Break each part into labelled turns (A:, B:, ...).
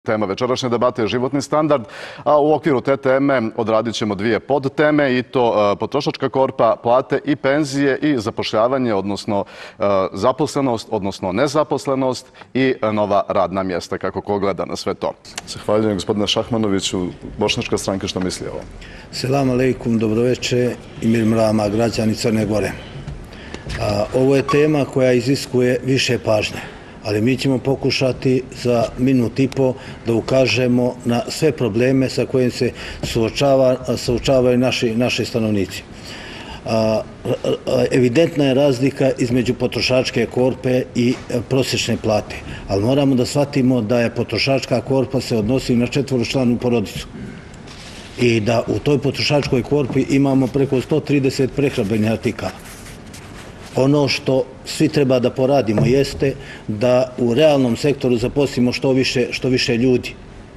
A: Tema večerašnje debate je životni standard, a u okviru te teme odradit ćemo dvije podteme i to potrošačka korpa, plate i penzije i zapošljavanje, odnosno zaposlenost, odnosno nezaposlenost i nova radna mjesta, kako ko gleda na sve to. Zahvaljujem gospodine Šahmanoviću. Bošnjačka stranka što misli o ovom?
B: Selam aleikum, dobroveče i mir mrama građani Crne Gore. Ovo je tema koja iziskuje više pažnje, ali mi ćemo pokušati za minut i po da ukažemo na sve probleme sa kojim se suočavaju naši stanovnici. Evidentna je razlika između potrošačke korpe i prosječne plate, ali moramo da shvatimo da je potrošačka korpa se odnosi na četvoročlanu porodicu i da u toj potrošačkoj korpi imamo preko 130 prehrambenih artikala. Ono što svi treba da poradimo jeste da u realnom sektoru zaposlimo što više ljudi,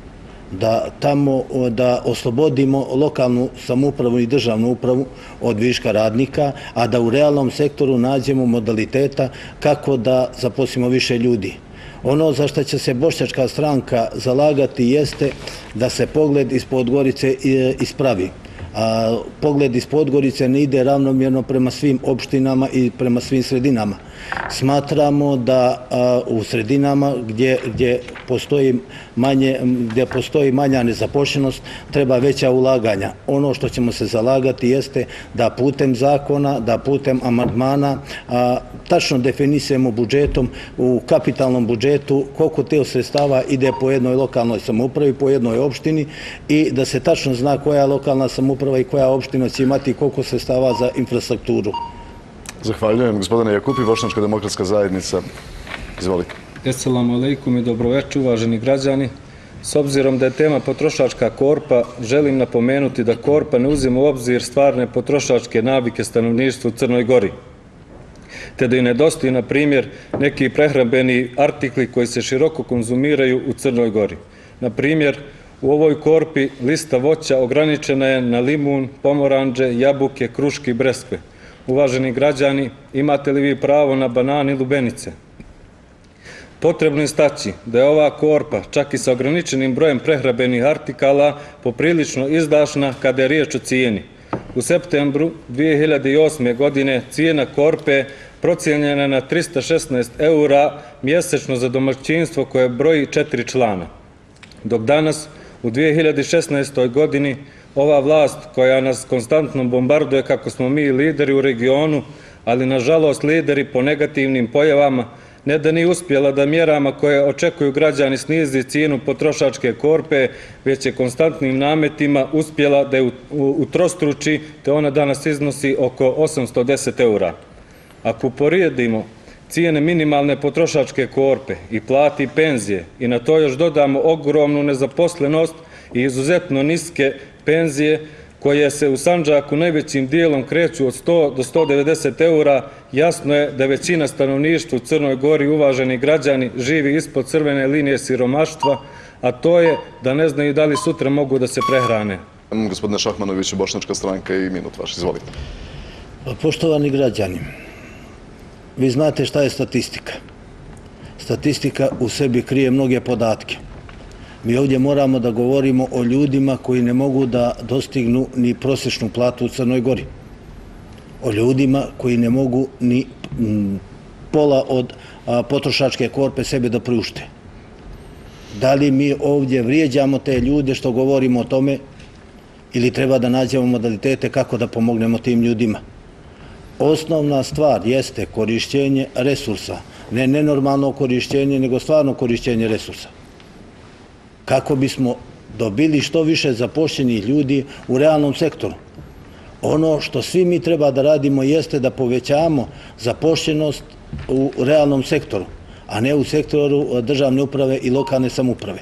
B: da oslobodimo lokalnu samoupravu i državnu upravu od viška radnika, a da u realnom sektoru nađemo modaliteta kako da zaposlimo više ljudi. Ono za što će se Bošnjačka stranka zalagati jeste da se pogled iz Podgorice ispravi. Pogled iz Podgorice ne ide ravnomjerno prema svim opštinama i prema svim sredinama. Smatramo da u sredinama gdje postoji manja nezapošljenost treba veća ulaganja. Ono što ćemo se zalagati jeste da putem zakona, da putem amandmana tačno definisujemo budžetom, u kapitalnom budžetu koliko te sredstava ide po jednoj lokalnoj samoupravi, po jednoj opštini i da se tačno zna koja lokalna samouprava i koja opština će imati koliko sredstava za infrastrukturu.
A: Zahvaljujem. Gospodine Jakupi, Bošnjačka demokratska zajednica. Izvolite.
C: Assalamu alaikum i dobroveče, uvaženi građani. S obzirom da je tema potrošačka korpa, želim napomenuti da korpa ne uzima u obzir stvarne potrošačke navike stanovništva u Crnoj Gori, te da i nedostaje, na primjer, neki prehrambeni artikli koji se široko konzumiraju u Crnoj Gori. Na primjer, u ovoj korpi lista voća ograničena je na limun, pomoranđe, jabuke, kruške i breskve. Uvaženi građani, imate li vi pravo na banane i lubenice? Potrebno je istaći da je ova korpa, čak i sa ograničenim brojem prehrambenih artikala, poprilično izdašna kada je riječ o cijeni. U septembru 2008. godine cijena korpe procijenjena je na 316 eura mjesečno za domaćinstvo koje broji 4 člana. Dok danas, u 2016. godini, ova vlast koja nas konstantno bombarduje kako smo mi lideri u regionu, ali nažalost lideri po negativnim pojavama, ne da nije uspjela da mjerama koje očekuju građani snizi cijenu potrošačke korpe, već je konstantnim nametima uspjela da je utrostruči, te ona danas iznosi oko 810 eura. Ako uporedimo cijene minimalne potrošačke korpe i plati i penzije i na to još dodamo ogromnu nezaposlenost i izuzetno niske penzije koje se u Sandžaku najvećim dijelom kreću od 100 do 190 eura, jasno je da većina stanovništva u Crnoj Gori, uvaženi građani, živi ispod crvene linije siromaštva, a to je da ne znaju da li sutra mogu da se prehrane.
A: Gospodine Šahmanoviću, Bošnjačka stranka i minut vaš, izvolite.
B: Poštovani građani, vi znate šta je statistika. Statistika u sebi krije mnoge podatke. Mi ovdje moramo da govorimo o ljudima koji ne mogu da dostignu ni prosječnu platu u Crnoj Gori. O ljudima koji ne mogu ni pola od potrošačke korpe sebe da priušte. Da li mi ovdje vrijeđamo te ljude što govorimo o tome ili treba da nađemo modalitete kako da pomognemo tim ljudima? Osnovna stvar jeste korišćenje resursa. Ne nenormalno korišćenje, nego stvarno korišćenje resursa. Kako bismo dobili što više zapošljenih ljudi u realnom sektoru. Ono što svi mi treba da radimo jeste da povećamo zapošljenost u realnom sektoru, a ne u sektoru državne uprave i lokalne samouprave.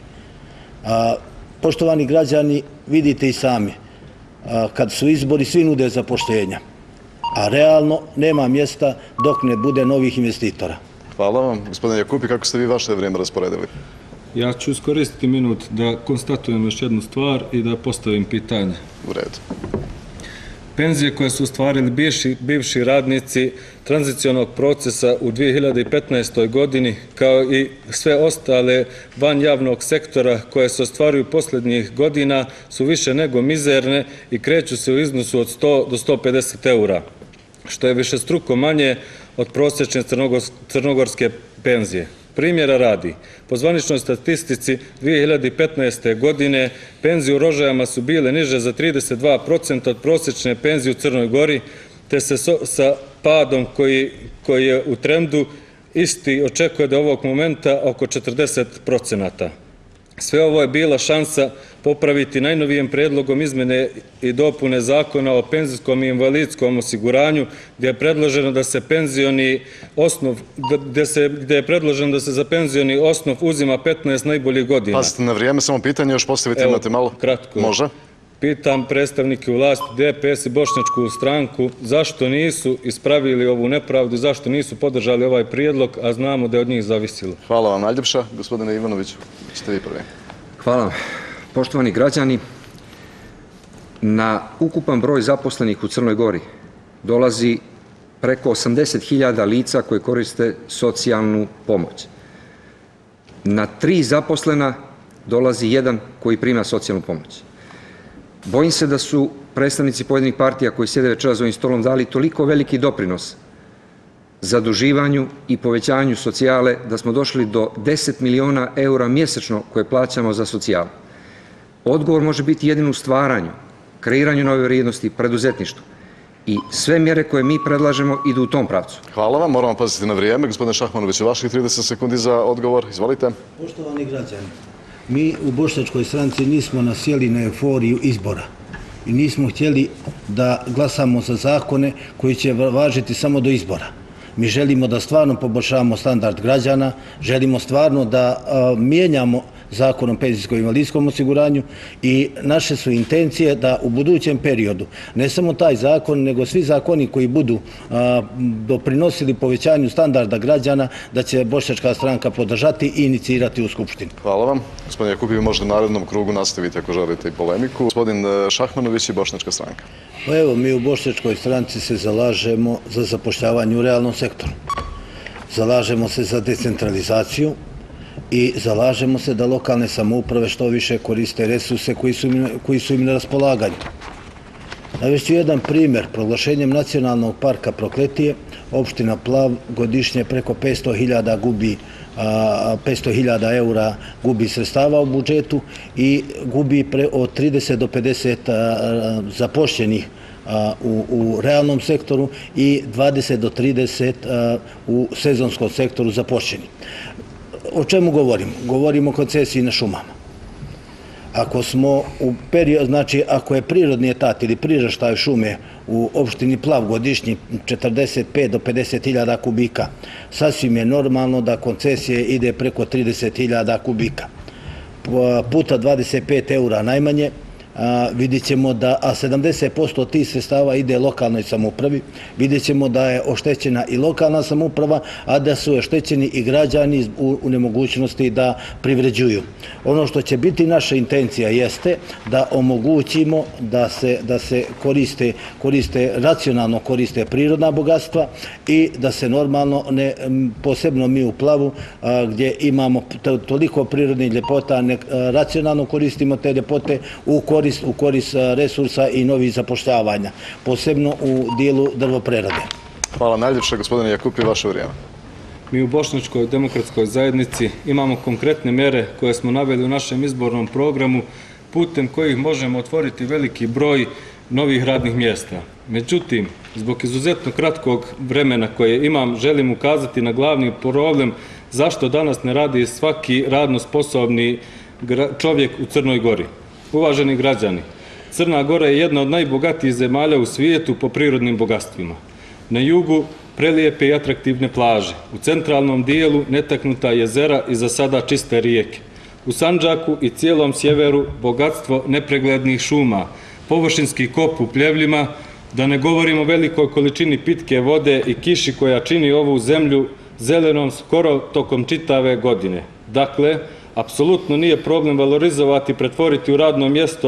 B: Poštovani građani, vidite i sami, kad su izbori svi nude zapošljenja, a realno nema mjesta dok ne bude novih investitora.
A: Hvala vam. Gospodine Jakupi, kako ste vi vaše vrijeme rasporedili?
C: Ja ću iskoristiti minut da konstatujem još jednu stvar i da postavim pitanje.
A: U redu.
C: Penzije koje su ostvarili bivši radnici tranzicionog procesa u 2015. godini, kao i sve ostale van javnog sektora koje se ostvaruju posljednjih godina, su više nego mizerne i kreću se u iznosu od 100 do 150 eura, što je višestruko manje od prosječne crnogorske penzije. Primjera radi, po zvaničnoj statistici 2015. godine penzije u Rožajama su bile niže za 32% od prosječne penzije u Crnoj Gori, te se sa padom koji je u trendu isti očekuje da ovog momenta oko 40%. Sve ovo je bila šansa popraviti najnovijem predlogom izmene i dopune Zakona o penzijskom i invalidskom osiguranju, gdje je predloženo da se za penzioni osnov uzima 15 najboljih godina.
A: Pazite na vrijeme, samo pitanje, još postavite, imate malo?
C: Kratko.
A: Može.
C: Pitam predstavnike u vlasti, DPS i Bošnjačku stranku, zašto nisu ispravili ovu nepravdu, zašto nisu podržali ovaj prijedlog, a znamo da je od njih zavisilo.
A: Hvala vam najljepša. Gospodine Ivanoviću, ćete vi prvi.
D: Hvala vam. Poštovani građani, na ukupan broj zaposlenih u Crnoj Gori dolazi preko 80.000 lica koji koriste socijalnu pomoć. Na 3 zaposlena dolazi 1 koji prima socijalnu pomoć. Bojim se da su predstavnici pojedinih partija koji sjede večeras za ovim stolom dali toliko veliki doprinos zaduživanju i povećanju socijale da smo došli do 10 miliona eura mjesečno koje plaćamo za socijalu. Odgovor može biti jedino u stvaranju, kreiranju nove vrijednosti, preduzetništvu. I sve mjere koje mi predlažemo idu u tom pravcu.
A: Hvala vam, moramo paziti na vrijeme. Gospodine Šahmanović, vaših 30 sekundi za odgovor. Izvolite.
B: Poštovani građani, mi u Bošnjačkoj stranci nismo nasjeli na euforiju izbora i nismo htjeli da glasamo za zakone koji će važiti samo do izbora. Mi želimo da stvarno poboljšavamo standard građana, želimo stvarno da mijenjamo Zakon o penzijskom i invalidskom osiguranju i naše su intencije da u budućem periodu ne samo taj zakon, nego svi zakoni koji budu doprinosili povećanju standarda građana, da će Bošnjačka stranka podržati i inicirati u Skupštini.
A: Hvala vam. Gospodin Jakupi, vi možete u narednom krugu nastaviti ako želite i polemiku. Gospodin Šahmanović i Bošnjačka stranka.
B: Pa evo, mi u Bošnjačkoj stranci se zalažemo za zapošljavanje u realnom sektoru. Zalažemo se za decentralizaciju i zalažemo se da lokalne samouprave što više koriste resurse koji su im na raspolaganju. Navešću jedan primjer. Proglašenjem Nacionalnog parka Prokletije, opština Plav godišnje preko 500.000 eura gubi sredstava u budžetu i gubi od 30 do 50 zapošljenih u realnom sektoru i 20 do 30 u sezonskom sektoru zapošljenih. O čemu govorimo? Govorimo o koncesiji na šumama. Ako je prirodni etat ili priraštaj šume u opštini Plav godišnji 45 do 50.000 kubika, sasvim je normalno da koncesije ide preko 30.000 kubika. Puta 25 eura najmanje, vidjet ćemo da 70% tih sredstava ide lokalnoj samoupravi, vidjet ćemo da je oštećena i lokalna samouprava, a da su oštećeni i građani u nemogućnosti da privređuju. Ono što će biti naša intencija jeste da omogućimo da se racionalno koriste prirodna bogatstva i da se normalno, posebno mi u Plavu, gdje imamo toliko prirodnih ljepota, racionalno koristimo te ljepote u korist resursa i novih zapošljavanja, posebno u dijelu drvoprerade.
A: Hvala najljepše, gospodine Jakupi, vaše vrijeme.
C: Mi u Bošnjačkoj demokratskoj zajednici imamo konkretne mjere koje smo naveli u našem izbornom programu, putem kojih možemo otvoriti veliki broj novih radnih mjesta. Međutim, zbog izuzetno kratkog vremena koje imam, želim ukazati na glavni problem zašto danas ne radi svaki radno sposobni čovjek u Crnoj Gori. Uvaženi građani, Crna Gora je jedna od najbogatijih zemalja u svijetu po prirodnim bogatstvima. Na jugu prelijepe i atraktivne plaže, u centralnom dijelu netaknuta jezera i za sada čiste rijeke. U Sandžaku i cijelom sjeveru bogatstvo nepreglednih šuma, površinski kop u pljevljima, da ne govorimo o velikoj količini pitke vode i kiši koja čini ovu zemlju zelenom skoro tokom čitave godine. Dakle, apsolutno nije problem valorizovati, pretvoriti u radno mjesto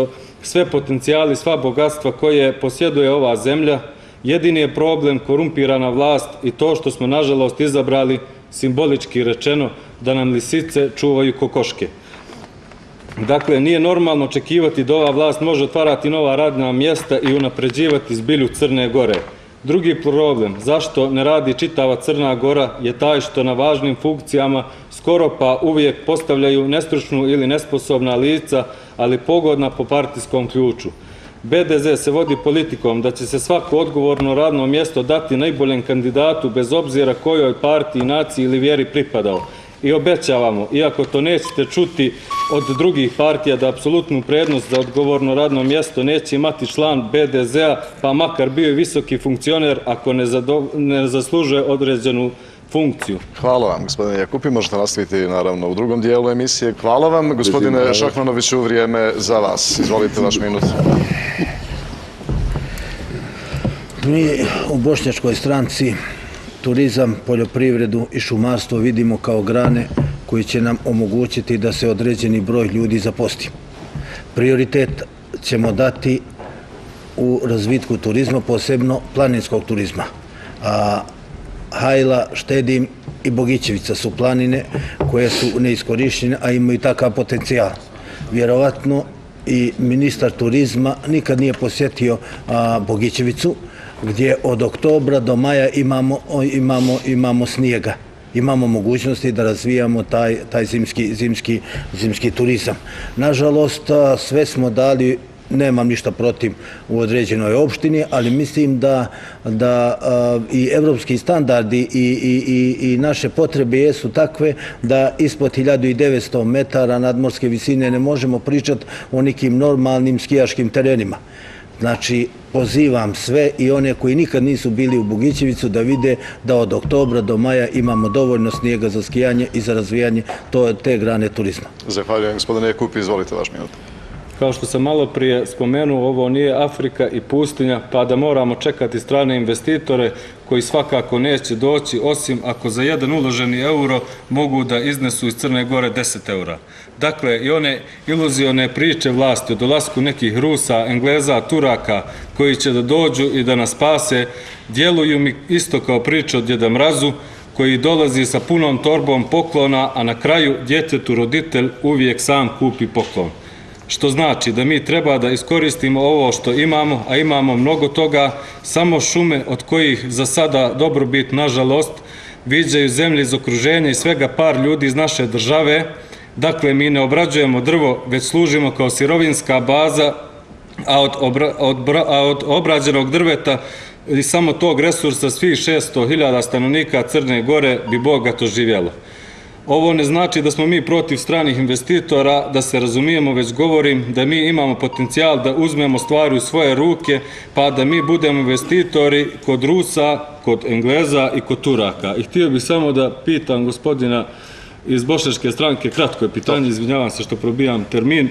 C: sve potencijali, sva bogatstva koje posjeduje ova zemlja. Jedini je problem korumpirana vlast i to što smo nažalost izabrali, simbolički rečeno, da nam lisice čuvaju kokoške. Dakle, nije normalno očekivati da ova vlast može otvarati nova radna mjesta i unapređivati zbilju Crne Gore. Drugi problem, zašto ne radi čitava Crna Gora, je taj što na važnim funkcijama skoro pa uvijek postavljaju nestručnu ili nesposobna lica, ali pogodna po partijskom ključu. BDZ se vodi politikom da će se svako odgovorno radno mjesto dati najboljem kandidatu bez obzira kojoj partiji, naciji ili vjeri pripadao. I obećavamo, iako to nećete čuti od drugih partija, da apsolutnu prednost za odgovorno radno mjesto neće imati član BDZ-a, pa makar bio i visoki funkcioner ako ne zaslužuje određenu funkciju.
A: Hvala vam, gospodine Jakupi. Možete nastaviti, naravno, u drugom dijelu emisije. Hvala vam, gospodine Šahmanoviću, vrijeme za vas. Izvolite, vaš minut.
B: Mi u Bošnjačkoj stranci turizam, poljoprivredu i šumarstvo vidimo kao grane koji će nam omogućiti da se određeni broj ljudi zaposli. Prioritet ćemo dati u razvitku turizma, posebno planinskog turizma. Hajla, Štedim i Bogićevica su planine koje su neiskorištene, a imaju takav potencijal. Vjerovatno i ministar turizma nikad nije posjetio Bogićevicu, gdje od oktobra do maja imamo snijega. Imamo mogućnosti da razvijamo taj zimski turizam. Nažalost, sve smo dali, nemam ništa protiv u određenoj opštini, ali mislim da i evropski standardi i naše potrebe jesu takve da ispod 1900 metara nadmorske visine ne možemo pričati o nekim normalnim skijaškim terenima. Znači, pozivam sve i one koji nikad nisu bili u Bogićevicu da vide da od oktobra do maja imamo dovoljno snijega za skijanje i za razvijanje te grane turizma.
A: Zahvaljujem, gospodine Jakupi, izvolite vaš minut.
C: Kao što sam malo prije spomenuo, ovo nije Afrika i pustinja, pa da moramo čekati strane investitore koji svakako neće doći, osim ako za jedan uloženi euro mogu da iznesu iz Crne Gore 10 eura. Dakle, i one iluzione priče vlasti o dolasku nekih Rusa, Engleza, Turaka koji će da dođu i da nas spase, djeluju mi isto kao priča o Djeda Mrazu, koji dolazi sa punom torbom poklona, a na kraju djetetu roditelj uvijek sam kupi poklon. Što znači da mi treba da iskoristimo ovo što imamo, a imamo mnogo toga, samo šume od kojih za sada dobrobit, nažalost, viđaju zemlje iz okruženja i svega par ljudi iz naše države. Dakle, mi ne obrađujemo drvo, već služimo kao sirovinska baza, a od obrađenog drveta i samo tog resursa svih 600.000 stanovnika Crne Gore bi bogato živjelo. Ovo ne znači da smo mi protiv stranih investitora, da se razumijemo, već govorim da mi imamo potencijal da uzmemo stvari u svoje ruke, pa da mi budemo investitori kod Rusa, kod Engleza i kod Turaka. I htio bih samo da pitam gospodina iz Bošnjačke stranke, kratko je pitanje, izvinjavam se što probijam termin.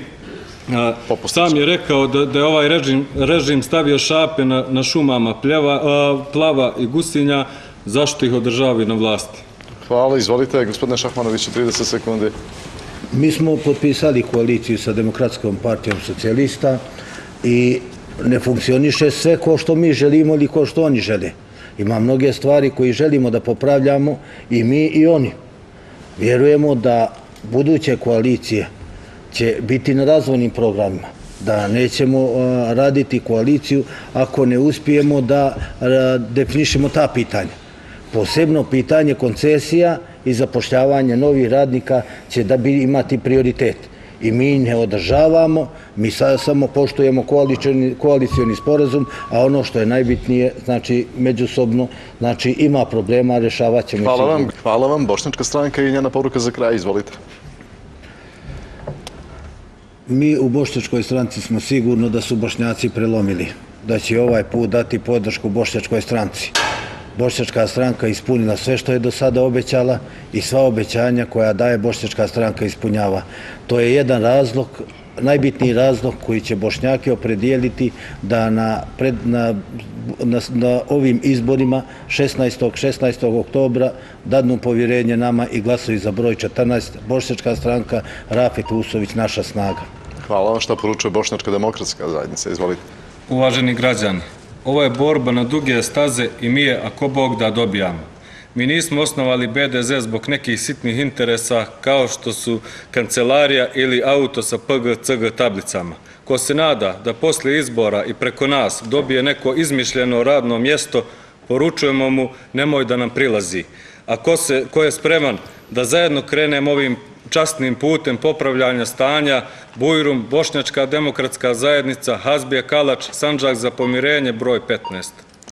C: Sam je rekao da je ovaj režim stavio šape na šumama plava i gusinja, zašto ih održavaju na vlasti?
A: Hvala, izvolite, gospodine Šahmanoviću, 30 sekundi.
B: Mi smo potpisali koaliciju sa Demokratskom partijom socijalista i ne funkcioniše sve ko što mi želimo ili ko što oni žele. Ima mnoge stvari koje želimo da popravljamo i mi i oni. Vjerujemo da buduće koalicije će biti na razvojnim programima, da nećemo raditi koaliciju ako ne uspijemo da definišemo ta pitanja. Posebno pitanje koncesija i zapošljavanja novih radnika će da bi imati prioritet. I mi ne održavamo, mi samo poštujemo koalicioni sporazum, a ono što je najbitnije, znači međusobno, znači ima problema, rešavat ćemo.
A: Hvala vam. Bošnjačka stranka i njena poruka za kraj, izvolite.
B: Mi u Bošnjačkoj stranci smo sigurno da su Bošnjaci prelomili, da će ovaj put dati podršku Bošnjačkoj stranci. Bošnjačka stranka ispunila sve što je do sada obećala i sva obećanja koja daje Bošnjačka stranka ispunjava. To je jedan razlog, najbitniji razlog koji će Bošnjaki opredijeliti da na ovim izborima 16. oktobra dadnu povjerenje nama i glasuju za broj 14, Bošnjačka stranka, Rafet Usović, naša snaga.
A: Hvala. Šta poručuje Bošnjačka demokratska zajednica? Izvolite.
C: Uvaženi građani, ovo je borba na duge staze i mi je, ako Bog da, dobijamo. Mi nismo osnovali BDZ zbog nekih sitnih interesa kao što su kancelarija ili auto sa PG-CG tablicama. Ko se nada da poslije izbora i preko nas dobije neko izmišljeno radno mjesto, poručujemo mu nemoj da nam prilazi. A ko je spreman da zajedno krenemo ovim časnim putem popravljanja stanja, Bujrum, Bošnjačka demokratska zajednica, Hazbija Kalač, Sandžak za pomirenje, broj 15.